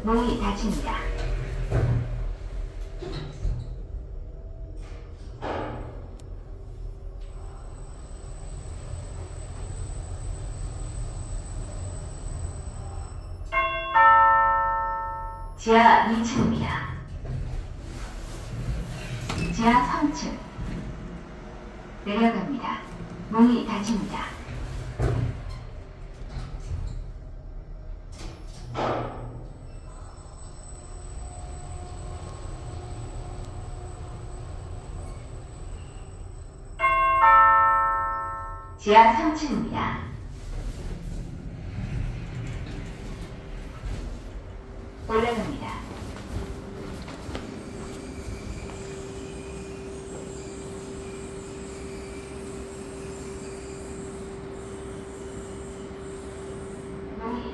문이 닫힙니다. 지하 2층입니다. 지하 3층. 내려갑니다. 문이 닫힙니다. 지하 3층입니다. 올라갑니다. 문이